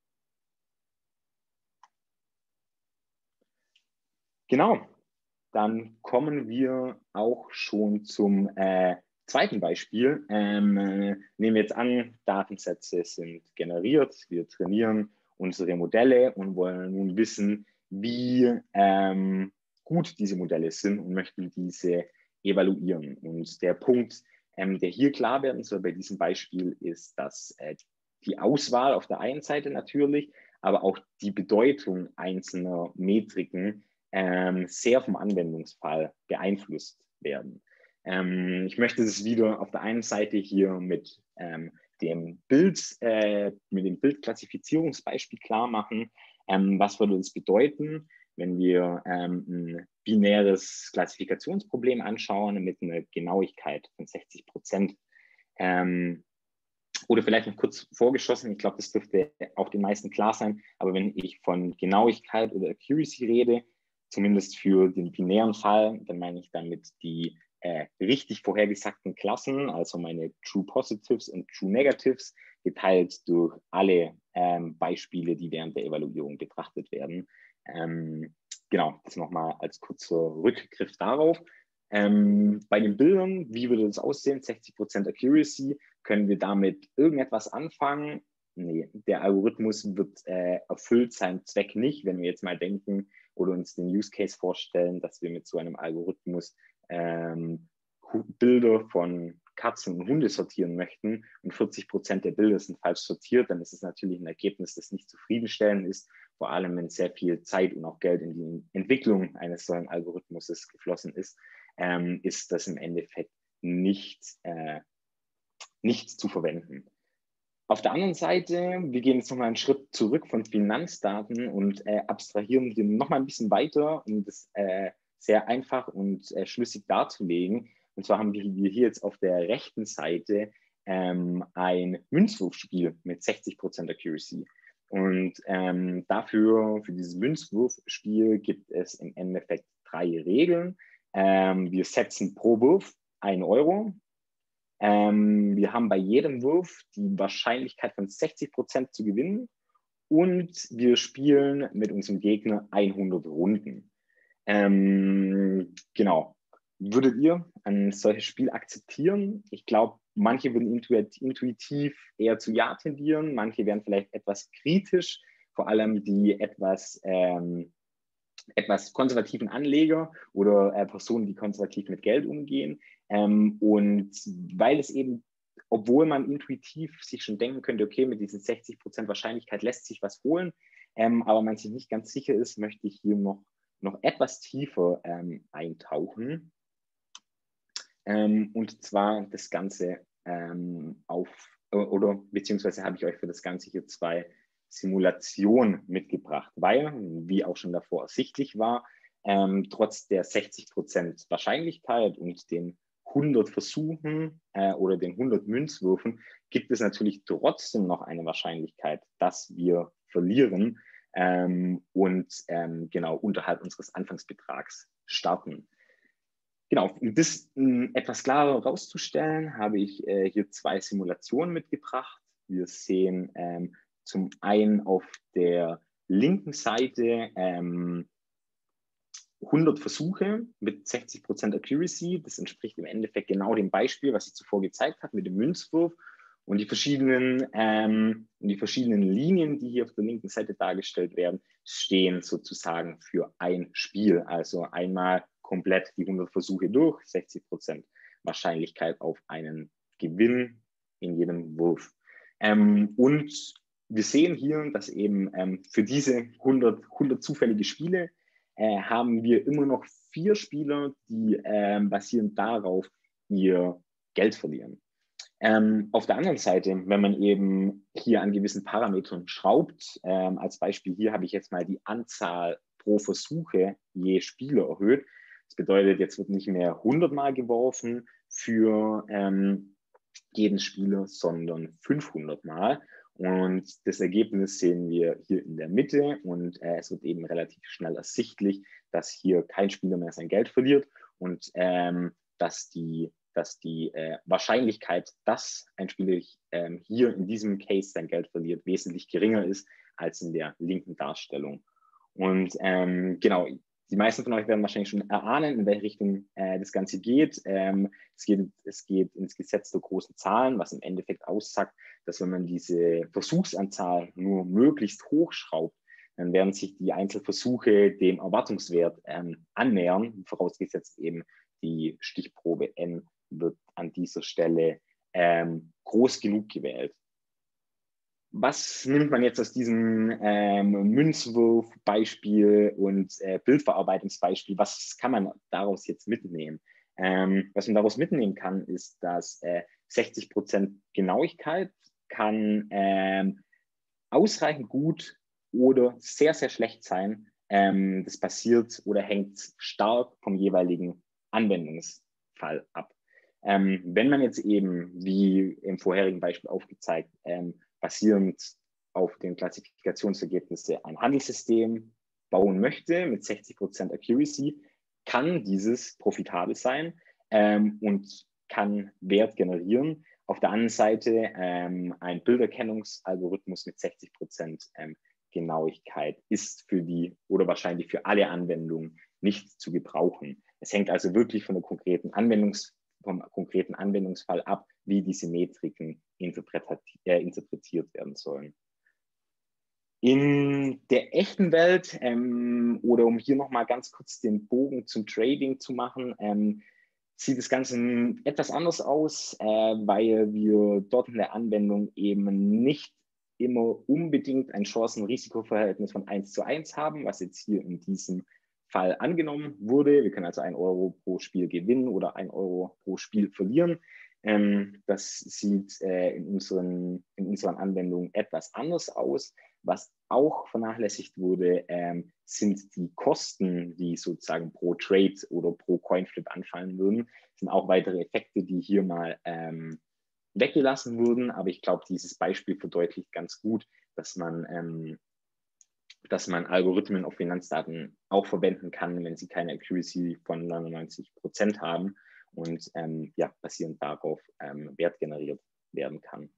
Genau, dann kommen wir auch schon zum äh, zweiten Beispiel. Ähm, äh, nehmen wir jetzt an, Datensätze sind generiert, wir trainieren unsere Modelle und wollen nun wissen, wie ähm, gut diese Modelle sind und möchten diese evaluieren. Und der Punkt, ähm, der hier klar werden soll bei diesem Beispiel, ist, dass äh, die Auswahl auf der einen Seite natürlich, aber auch die Bedeutung einzelner Metriken ähm, sehr vom Anwendungsfall beeinflusst werden. Ähm, ich möchte es wieder auf der einen Seite hier mit ähm, dem Bild, äh, mit dem Bildklassifizierungsbeispiel klar machen. Ähm, was würde es bedeuten, wenn wir ähm, ein binäres Klassifikationsproblem anschauen mit einer Genauigkeit von sechzig Prozent? Ähm, oder vielleicht noch kurz vorgeschossen, ich glaube, das dürfte auch den meisten klar sein, aber wenn ich von Genauigkeit oder Accuracy rede, zumindest für den binären Fall, dann meine ich damit die äh, richtig vorhergesagten Klassen, also meine True Positives und True Negatives, geteilt durch alle ähm, Beispiele, die während der Evaluierung betrachtet werden. Ähm, genau, das nochmal als kurzer Rückgriff darauf. Ähm, bei den Bildern, wie würde das aussehen? sechzig Prozent Accuracy. Können wir damit irgendetwas anfangen? Nee, der Algorithmus wird äh, erfüllt seinen Zweck nicht, wenn wir jetzt mal denken oder uns den Use Case vorstellen, dass wir mit so einem Algorithmus ähm, Bilder von Katzen und Hunde sortieren möchten und vierzig Prozent der Bilder sind falsch sortiert, dann ist es natürlich ein Ergebnis, das nicht zufriedenstellend ist, vor allem wenn sehr viel Zeit und auch Geld in die Entwicklung eines solchen Algorithmus geflossen ist, ähm, ist das im Endeffekt nicht, äh, nicht zu verwenden. Auf der anderen Seite, wir gehen jetzt nochmal einen Schritt zurück von Finanzdaten und äh, abstrahieren die nochmal ein bisschen weiter, um das äh, sehr einfach und äh, schlüssig darzulegen. Und zwar haben wir hier jetzt auf der rechten Seite ähm, ein Münzwurfspiel mit sechzig Prozent Accuracy. Und ähm, dafür, für dieses Münzwurfspiel gibt es im Endeffekt drei Regeln. Ähm, wir setzen pro Wurf ein Euro. Ähm, wir haben bei jedem Wurf die Wahrscheinlichkeit von sechzig Prozent zu gewinnen und wir spielen mit unserem Gegner hundert Runden. Ähm, genau. Würdet ihr ein solches Spiel akzeptieren? Ich glaube, manche würden intuitiv eher zu Ja tendieren, manche wären vielleicht etwas kritisch, vor allem die etwas, ähm, etwas konservativen Anleger oder äh, Personen, die konservativ mit Geld umgehen. Ähm, und weil es eben, obwohl man intuitiv sich schon denken könnte, okay, mit diesen sechzig Prozent Wahrscheinlichkeit lässt sich was holen, ähm, aber man sich nicht ganz sicher ist, möchte ich hier noch, noch etwas tiefer ähm, eintauchen. Ähm, und zwar das Ganze ähm, auf, oder beziehungsweise habe ich euch für das Ganze hier zwei Simulationen mitgebracht, weil, wie auch schon davor ersichtlich war, ähm, trotz der sechzig Prozent Wahrscheinlichkeit und den hundert Versuchen äh, oder den hundert Münzwürfen gibt es natürlich trotzdem noch eine Wahrscheinlichkeit, dass wir verlieren ähm, und ähm, genau unterhalb unseres Anfangsbetrags starten. Genau, um das m, etwas klarer herauszustellen, habe ich äh, hier zwei Simulationen mitgebracht. Wir sehen ähm, zum einen auf der linken Seite ähm, hundert Versuche mit sechzig Prozent Accuracy. Das entspricht im Endeffekt genau dem Beispiel, was ich zuvor gezeigt habe mit dem Münzwurf. Und die verschiedenen, ähm, die verschiedenen Linien, die hier auf der linken Seite dargestellt werden, stehen sozusagen für ein Spiel. Also einmal komplett die hundert Versuche durch, sechzig Prozent Wahrscheinlichkeit auf einen Gewinn in jedem Wurf. Ähm, und wir sehen hier, dass eben ähm, für diese hundert, hundert zufällige Spiele äh, haben wir immer noch vier Spieler, die ähm, basierend darauf ihr Geld verlieren. Ähm, auf der anderen Seite, wenn man eben hier an gewissen Parametern schraubt, ähm, als Beispiel hier habe ich jetzt mal die Anzahl pro Versuche je Spieler erhöht. Das bedeutet, jetzt wird nicht mehr hundert Mal geworfen für ähm, jeden Spieler, sondern fünfhundert Mal. Und das Ergebnis sehen wir hier in der Mitte und äh, es wird eben relativ schnell ersichtlich, dass hier kein Spieler mehr sein Geld verliert und ähm, dass die, dass die äh, Wahrscheinlichkeit, dass ein Spieler ähm, hier in diesem Case sein Geld verliert, wesentlich geringer ist als in der linken Darstellung. Und ähm, genau, die meisten von euch werden wahrscheinlich schon erahnen, in welche Richtung äh, das Ganze geht. Ähm, es geht. Es geht ins Gesetz der großen Zahlen, was im Endeffekt aussagt, dass wenn man diese Versuchsanzahl nur möglichst hochschraubt, dann werden sich die Einzelversuche dem Erwartungswert ähm, annähern, vorausgesetzt eben die Stichprobe N wird an dieser Stelle ähm, groß genug gewählt. was nimmt man jetzt aus diesem ähm, Münzwurf-Beispiel und äh, Bildverarbeitungsbeispiel, was kann man daraus jetzt mitnehmen? Ähm, was man daraus mitnehmen kann, ist, dass äh, sechzig Prozent Genauigkeit kann ähm, ausreichend gut oder sehr, sehr schlecht sein. Ähm, das basiert oder hängt stark vom jeweiligen Anwendungsfall ab. Ähm, wenn man jetzt eben, wie im vorherigen Beispiel aufgezeigt, ähm, basierend auf den Klassifikationsergebnissen ein Handelssystem bauen möchte mit sechzig Prozent Accuracy, kann dieses profitabel sein ähm, und kann Wert generieren. Auf der anderen Seite ähm, ein Bilderkennungsalgorithmus mit sechzig Prozent ähm, Genauigkeit ist für die oder wahrscheinlich für alle Anwendungen nicht zu gebrauchen. Es hängt also wirklich von der konkreten Anwendungs vom konkreten Anwendungsfall ab, wie diese Metriken äh, interpretiert werden sollen. In der echten Welt, ähm, oder um hier nochmal ganz kurz den Bogen zum Trading zu machen, ähm, sieht das Ganze etwas anders aus, äh, weil wir dort in der Anwendung eben nicht immer unbedingt ein Chancen-Risiko-Verhältnis von eins zu eins haben, was jetzt hier in diesem Fall angenommen wurde. Wir können also ein Euro pro Spiel gewinnen oder ein Euro pro Spiel verlieren. Ähm, das sieht äh, in, unseren, in unseren Anwendungen etwas anders aus. Was auch vernachlässigt wurde, ähm, sind die Kosten, die sozusagen pro Trade oder pro Coinflip anfallen würden. Das sind auch weitere Effekte, die hier mal ähm, weggelassen wurden. Aber ich glaube, dieses Beispiel verdeutlicht ganz gut, dass man, ähm, dass man Algorithmen auf Finanzdaten auch verwenden kann, wenn sie keine Accuracy von neunundneunzig Prozent haben und ähm, ja, basierend darauf ähm, Wert generiert werden kann.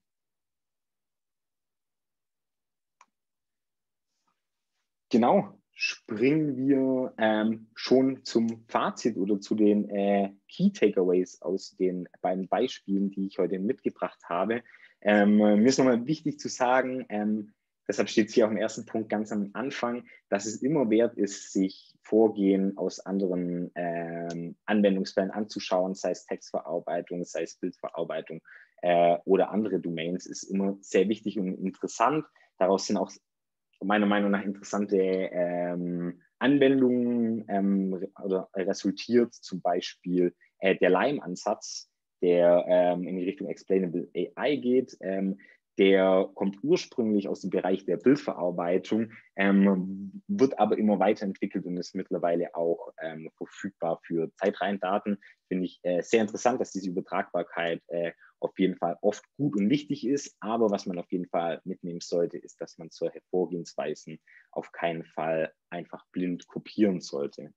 Genau, springen wir ähm, schon zum Fazit oder zu den äh, Key Takeaways aus den beiden Beispielen, die ich heute mitgebracht habe. Ähm, mir ist nochmal wichtig zu sagen, ähm, deshalb steht es hier auch im ersten Punkt ganz am Anfang, dass es immer wert ist, sich Vorgehen aus anderen ähm, Anwendungsfällen anzuschauen, sei es Textverarbeitung, sei es Bildverarbeitung äh, oder andere Domains, ist immer sehr wichtig und interessant. Daraus sind auch meiner Meinung nach interessante ähm, Anwendungen ähm, oder resultiert zum Beispiel äh, der Lime-Ansatz, der ähm, in die Richtung Explainable A I geht. Ähm, der kommt ursprünglich aus dem Bereich der Bildverarbeitung, ähm, wird aber immer weiterentwickelt und ist mittlerweile auch ähm, verfügbar für Zeitreihendaten. Finde ich äh, sehr interessant, dass diese Übertragbarkeit äh, auf jeden Fall oft gut und wichtig ist. Aber was man auf jeden Fall mitnehmen sollte, ist, dass man solche Vorgehensweisen auf keinen Fall einfach blind kopieren sollte.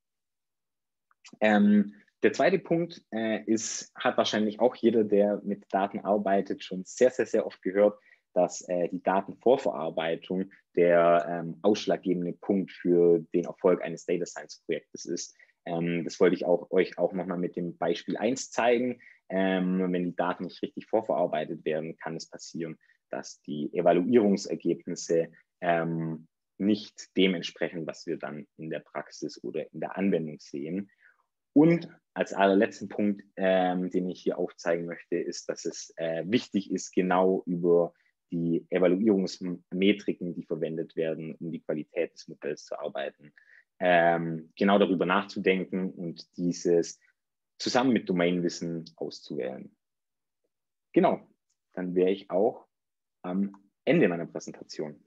Ähm, der zweite Punkt äh, ist, hat wahrscheinlich auch jeder, der mit Daten arbeitet, schon sehr, sehr, sehr oft gehört, dass äh, die Datenvorverarbeitung der ähm, ausschlaggebende Punkt für den Erfolg eines Data Science Projektes ist. Ähm, das wollte ich auch, euch auch nochmal mit dem Beispiel eins zeigen. Ähm, wenn die Daten nicht richtig vorverarbeitet werden, kann es passieren, dass die Evaluierungsergebnisse ähm, nicht dem entsprechen, was wir dann in der Praxis oder in der Anwendung sehen. Und als allerletzten Punkt, ähm, den ich hier aufzeigen möchte, ist, dass es äh, wichtig ist, genau über die Evaluierungsmetriken, die verwendet werden, um die Qualität des Modells zu arbeiten, ähm, genau darüber nachzudenken und dieses zusammen mit Domainwissen auszuwählen. Genau, dann wäre ich auch am Ende meiner Präsentation.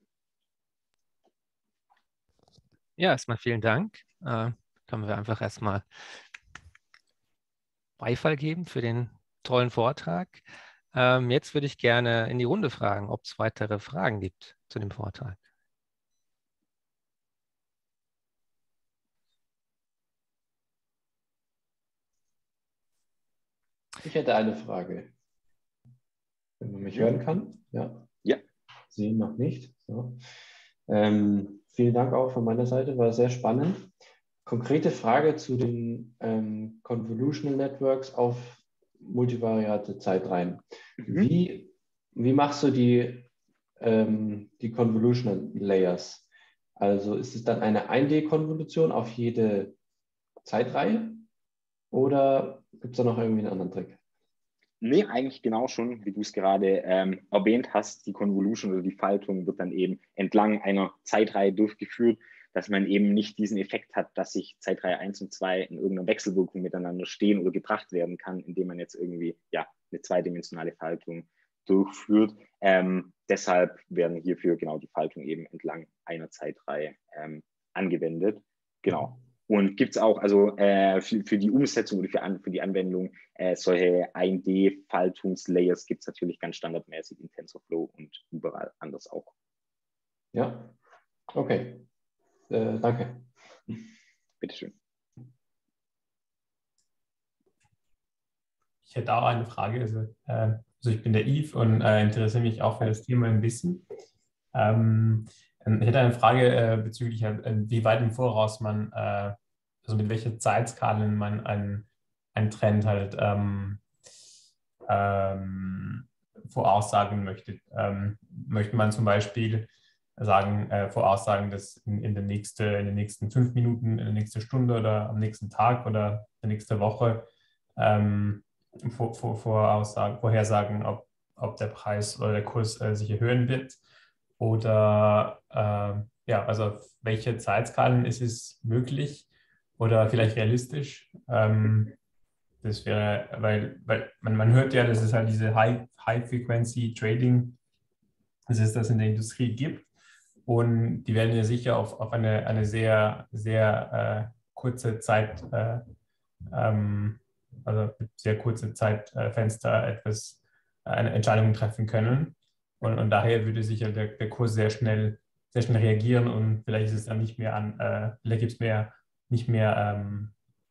Ja, erstmal vielen Dank. Äh, können wir einfach erstmal Beifall geben für den tollen Vortrag. Ähm, jetzt würde ich gerne in die Runde fragen, ob es weitere Fragen gibt zu dem Vortrag. Ich hätte eine Frage. Wenn man mich hören kann? Ja. Ja. Sie noch nicht. So. Ähm, vielen Dank auch von meiner Seite, war sehr spannend. Konkrete Frage zu den ähm, Convolutional Networks auf multivariate Zeitreihen. Mhm. Wie, wie machst du die, ähm, die Convolutional Layers? Also ist es dann eine ein D-Konvolution auf jede Zeitreihe oder gibt es da noch irgendwie einen anderen Trick? Nee, eigentlich genau schon, wie du es gerade ähm, erwähnt hast. Die Convolution oder die Faltung wird dann eben entlang einer Zeitreihe durchgeführt, dass man eben nicht diesen Effekt hat, dass sich Zeitreihe eins und zwei in irgendeiner Wechselwirkung miteinander stehen oder gebracht werden kann, indem man jetzt irgendwie ja, eine zweidimensionale Faltung durchführt. Ähm, deshalb werden hierfür genau die Faltung eben entlang einer Zeitreihe ähm, angewendet. Genau. Und gibt es auch, also äh, für, für die Umsetzung oder für, an, für die Anwendung äh, solche eins D-Faltungslayers gibt es natürlich ganz standardmäßig in TensorFlow und überall anders auch. Ja, okay. Äh, danke. Bitteschön. Ich hätte auch eine Frage. Also, äh, also ich bin der Yves und äh, interessiere mich auch für das Thema ein bisschen. Ähm, ich hätte eine Frage äh, bezüglich, äh, wie weit im Voraus man, äh, also mit welcher Zeitskala man einen, einen Trend halt ähm, ähm, voraussagen möchte. Ähm, möchte man zum Beispiel sagen, äh, voraussagen, dass in, in, der nächste, in den nächsten fünf Minuten, in der nächsten Stunde oder am nächsten Tag oder der nächste Woche ähm, vor, vor, voraussagen, vorhersagen, ob, ob der Preis oder der Kurs äh, sich erhöhen wird. Oder äh, ja, also auf welche Zeitskalen ist es möglich oder vielleicht realistisch? Ähm, das wäre, weil, weil man, man hört ja, dass es halt diese High, High-Frequency-Trading, dass es das in der Industrie gibt. Und die werden ja sicher auf, auf eine, eine sehr, sehr äh, kurze Zeit, äh, ähm, also sehr kurze Zeitfenster etwas, äh, eine Entscheidung treffen können. Und, und daher würde sicher der, der Kurs sehr schnell, sehr schnell reagieren und vielleicht ist es dann nicht mehr an, äh, vielleicht gibt es mehr, nicht mehr ähm,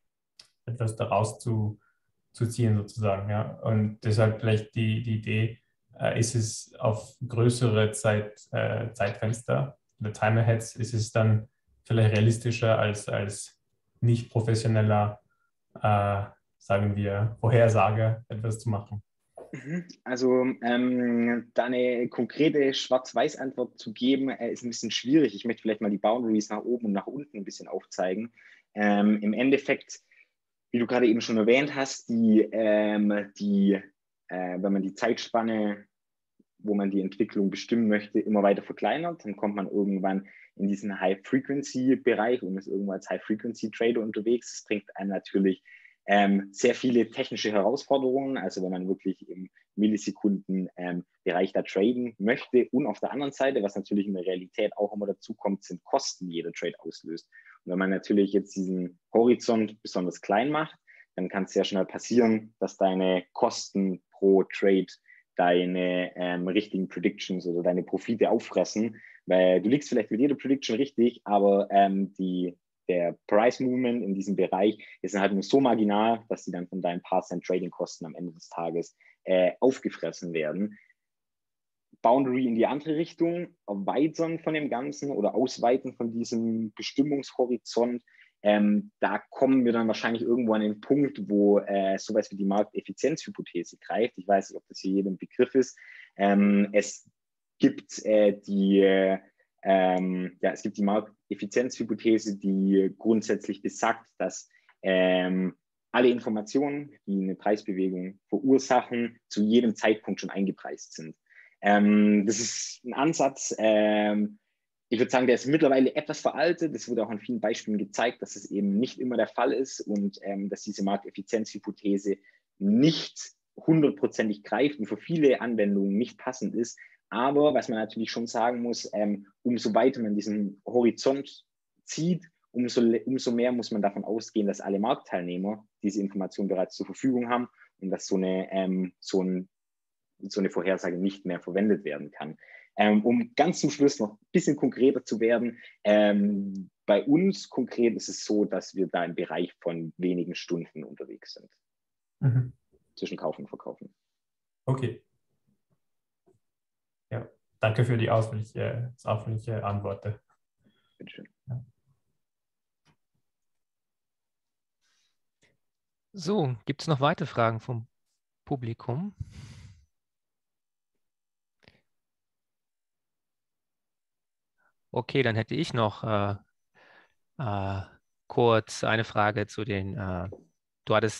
etwas daraus zu, zu ziehen sozusagen. Ja. Und deshalb vielleicht die, die Idee, äh, ist es auf größere Zeit, äh, Zeitfenster, oder Time Aheads, ist es dann vielleicht realistischer als, als nicht professioneller, äh, sagen wir, Vorhersage etwas zu machen. Also ähm, da eine konkrete Schwarz-Weiß-Antwort zu geben, äh, ist ein bisschen schwierig. Ich möchte vielleicht mal die Boundaries nach oben und nach unten ein bisschen aufzeigen. Ähm, Im Endeffekt, wie du gerade eben schon erwähnt hast, die, ähm, die äh, wenn man die Zeitspanne, wo man die Entwicklung bestimmen möchte, immer weiter verkleinert, dann kommt man irgendwann in diesen High-Frequency-Bereich und ist irgendwann als High-Frequency-Trader unterwegs. Das bringt einem natürlich ähm, sehr viele technische Herausforderungen, also wenn man wirklich im Millisekunden-Bereich ähm, da traden möchte. Und auf der anderen Seite, was natürlich in der Realität auch immer dazu kommt, sind Kosten, die jeder Trade auslöst. Und wenn man natürlich jetzt diesen Horizont besonders klein macht, dann kann es sehr schnell passieren, dass deine Kosten pro Trade deine ähm, richtigen Predictions oder deine Profite auffressen, weil du liegst vielleicht mit jeder Prediction richtig, aber ähm, die, der Price Movement in diesem Bereich ist halt nur so marginal, dass sie dann von deinen paar Cent Trading Kosten am Ende des Tages äh, aufgefressen werden. Boundary in die andere Richtung, erweitern von dem Ganzen oder ausweiten von diesem Bestimmungshorizont. Ähm, da kommen wir dann wahrscheinlich irgendwo an den Punkt, wo äh, sowas wie die Markteffizienzhypothese greift. Ich weiß nicht, ob das hier jedem Begriff ist. Ähm, es gibt äh, die ähm, ja, es gibt die Markteffizienzhypothese, die grundsätzlich besagt, dass ähm, alle Informationen, die eine Preisbewegung verursachen, zu jedem Zeitpunkt schon eingepreist sind. Ähm, das ist ein Ansatz, ähm, ich würde sagen, der ist mittlerweile etwas veraltet. Das wurde auch an vielen Beispielen gezeigt, dass es eben nicht immer der Fall ist und ähm, dass diese Markteffizienzhypothese nicht hundertprozentig greift und für viele Anwendungen nicht passend ist. Aber was man natürlich schon sagen muss, ähm, umso weiter man diesen Horizont zieht, umso, umso mehr muss man davon ausgehen, dass alle Marktteilnehmer diese Information bereits zur Verfügung haben und dass so eine, ähm, so ein so eine Vorhersage nicht mehr verwendet werden kann. Ähm, um ganz zum Schluss noch ein bisschen konkreter zu werden, ähm, bei uns konkret ist es so, dass wir da im Bereich von wenigen Stunden unterwegs sind. Mhm. Zwischen Kaufen und Verkaufen. Okay. Ja, danke für die ausführliche, ausführliche Antwort. Bitteschön. Ja. So, gibt es noch weitere Fragen vom Publikum? Okay, dann hätte ich noch äh, äh, kurz eine Frage zu den, äh, du hattest äh,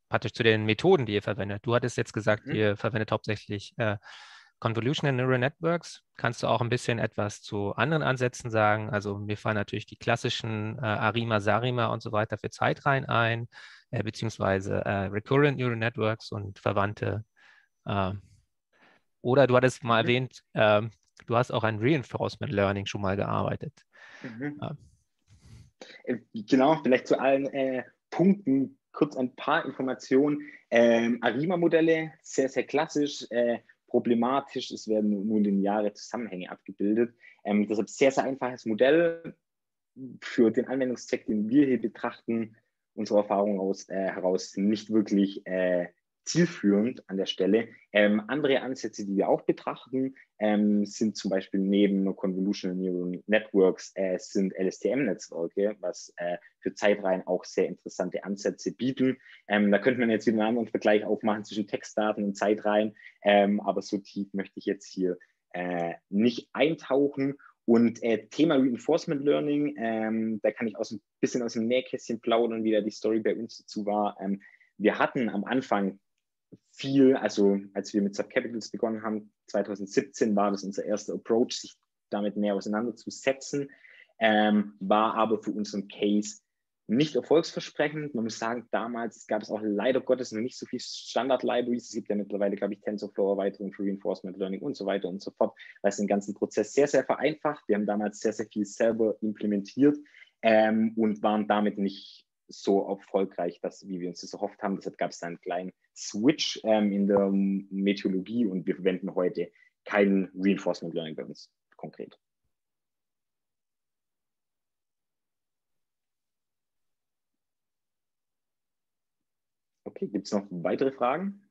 praktisch zu den Methoden, die ihr verwendet. Du hattest jetzt gesagt, Mhm. ihr verwendet hauptsächlich äh, Convolutional Neural Networks. Kannst du auch ein bisschen etwas zu anderen Ansätzen sagen? Also mir fallen natürlich die klassischen äh, Arima, Sarima und so weiter für Zeitreihen ein, äh, beziehungsweise äh, Recurrent Neural Networks und Verwandte. Äh, oder du hattest mal Mhm. erwähnt, ähm, du hast auch an Reinforcement Learning schon mal gearbeitet. Mhm. Äh, Äh, Genau, vielleicht zu allen äh, Punkten kurz ein paar Informationen. Ähm, Arima-Modelle, sehr, sehr klassisch, äh, problematisch. Es werden nur lineare Zusammenhänge abgebildet. Ähm, deshalb sehr, sehr einfaches Modell für den Anwendungszweck, den wir hier betrachten, unserer Erfahrung aus, äh, heraus nicht wirklich äh, zielführend an der Stelle. Ähm, andere Ansätze, die wir auch betrachten, ähm, sind zum Beispiel neben Convolutional Neural Networks äh, sind L S T M-Netzwerke, was äh, für Zeitreihen auch sehr interessante Ansätze bieten. Ähm, da könnte man jetzt wieder einen anderen Vergleich aufmachen zwischen Textdaten und Zeitreihen, ähm, aber so tief möchte ich jetzt hier äh, nicht eintauchen. Und äh, Thema Reinforcement Learning, ähm, da kann ich aus ein bisschen aus dem Nähkästchen plaudern, wie da die Story bei uns dazu war. Ähm, wir hatten am Anfang viel, also als wir mit Subcapitals begonnen haben, zwanzig siebzehn war das unser erster Approach, sich damit näher auseinanderzusetzen, ähm, war aber für unseren Case nicht erfolgsversprechend. Man muss sagen, damals gab es auch leider Gottes noch nicht so viel Standard-Libraries. Es gibt ja mittlerweile, glaube ich, TensorFlow-Erweiterungen für Reinforcement Learning und so weiter und so fort, was den ganzen Prozess sehr, sehr vereinfacht. Wir haben damals sehr, sehr viel selber implementiert ähm, und waren damit nicht so erfolgreich, dass, wie wir uns das erhofft haben. Deshalb gab es da einen kleinen Switch ähm, in der Methodologie und wir verwenden heute kein Reinforcement Learning bei uns konkret. Okay, gibt es noch weitere Fragen?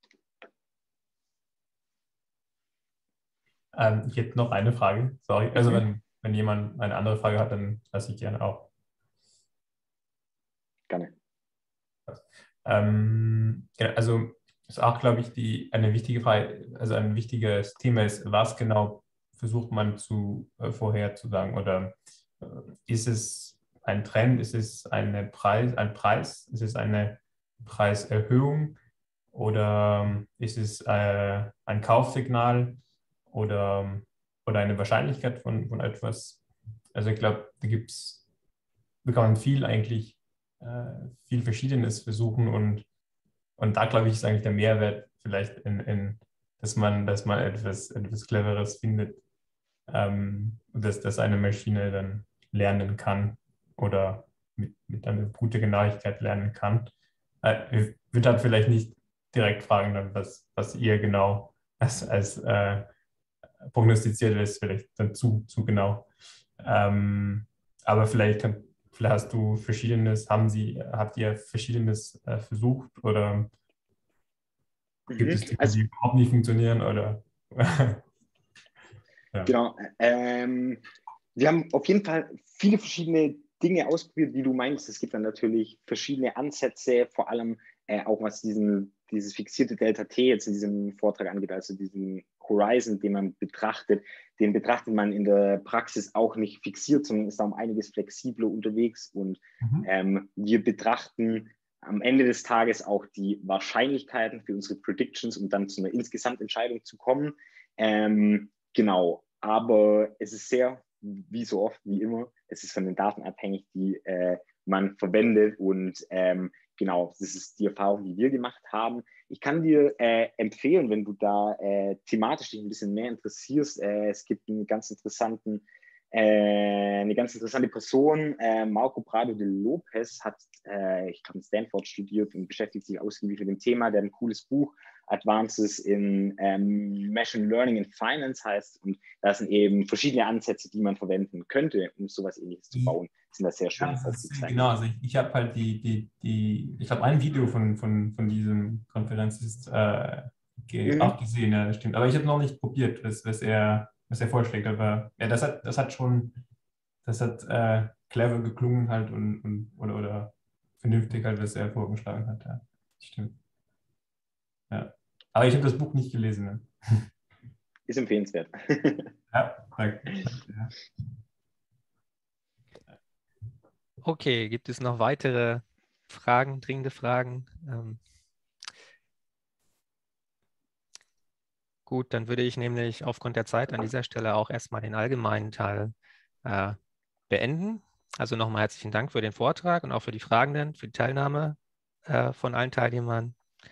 Ähm, ich hätte noch eine Frage, sorry. Also Mhm. wenn, wenn jemand eine andere Frage hat, dann lasse ich gerne auch. Gerne. Ähm, ja, also ist auch, glaube ich, die, eine wichtige Frage, also ein wichtiges Thema ist, was genau versucht man zu äh, vorherzusagen oder äh, ist es ein Trend, ist es eine Preis, ein Preis, ist es eine Preiserhöhung oder ähm, ist es äh, ein Kaufsignal oder, oder eine Wahrscheinlichkeit von, von etwas? Also ich glaube, da gibt's, da kann man viel eigentlich, äh, viel Verschiedenes versuchen und, und da glaube ich, ist eigentlich der Mehrwert vielleicht in, in dass man, dass man etwas, etwas Cleveres findet, ähm, dass, dass eine Maschine dann lernen kann oder mit, mit einer guten Genauigkeit lernen kann. Äh, ich würde halt vielleicht nicht direkt fragen, dann, was, was ihr genau als, als äh, prognostiziert ist, vielleicht dann zu, zu genau. Ähm, aber vielleicht, kann, vielleicht hast du verschiedenes, haben Sie, habt ihr verschiedenes äh, versucht oder gibt Mhm. es Dinge, Also die überhaupt nicht funktionieren oder ja. genau. Ähm, wir haben auf jeden Fall viele verschiedene Dinge ausprobiert, wie du meinst. Es gibt dann natürlich verschiedene Ansätze, vor allem äh, auch was diesen, dieses fixierte Delta T jetzt in diesem Vortrag angeht, also diesen Horizon, den man betrachtet, den betrachtet man in der Praxis auch nicht fixiert, sondern ist da um einiges flexibler unterwegs. Und Mhm. ähm, wir betrachten am Ende des Tages auch die Wahrscheinlichkeiten für unsere Predictions, um dann zu einer Insgesamtentscheidung zu kommen. Ähm, genau, aber es ist sehr, wie so oft, wie immer, es ist von den Daten abhängig, die äh, man verwendet und ähm, genau, das ist die Erfahrung, die wir gemacht haben. Ich kann dir äh, empfehlen, wenn du da äh, thematisch dich ein bisschen mehr interessierst, äh, es gibt einen ganz interessanten äh, eine ganz interessante Person, äh, Marco Prado de Lopez, hat, äh, ich glaube, in Stanford studiert und beschäftigt sich ausgiebig mit dem Thema. Der hat ein cooles Buch, Advances in ähm, Machine Learning in Finance heißt. Und da sind eben verschiedene Ansätze, die man verwenden könnte, um sowas Ähnliches zu bauen. Sind da sehr Ja, schön das ist, aufgezeichnet. genau, also ich, ich habe halt die, die, die, ich habe ein Video von, von, von diesem Konferenz ist, äh, ge, auch Mhm. gesehen, ja, das stimmt. Aber ich habe noch nicht probiert, was, was er, was er vorschlägt. Aber ja, das hat, das hat schon, das hat äh, clever geklungen halt und, und oder, oder vernünftig halt, was er vorgeschlagen hat. Ja, stimmt. Ja. Aber ich habe das Buch nicht gelesen. Ne? Ist empfehlenswert. Ja, danke. Ja. Okay, gibt es noch weitere Fragen, dringende Fragen? Ähm, gut, dann würde ich nämlich aufgrund der Zeit an dieser Stelle auch erstmal den allgemeinen Teil äh, beenden. Also nochmal herzlichen Dank für den Vortrag und auch für die Fragenden, für die Teilnahme äh, von allen Teilnehmern.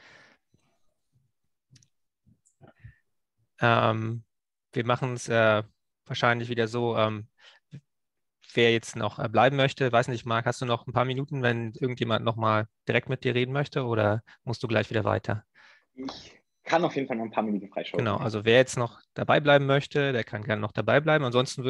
Ähm, wir machen es äh, wahrscheinlich wieder so, ähm, wer jetzt noch äh, bleiben möchte, weiß nicht, Marc, hast du noch ein paar Minuten, wenn irgendjemand nochmal direkt mit dir reden möchte oder musst du gleich wieder weiter? Ich kann auf jeden Fall noch ein paar Minuten freischaufeln. Genau, also wer jetzt noch dabei bleiben möchte, der kann gerne noch dabei bleiben. Ansonsten